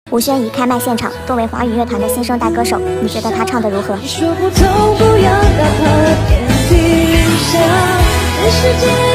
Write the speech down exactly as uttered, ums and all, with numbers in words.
吴宣仪开麦现场，作为华语乐坛的新生代歌手，你觉得她唱的如何？ 说不透，不要打破天地云霞，人世间。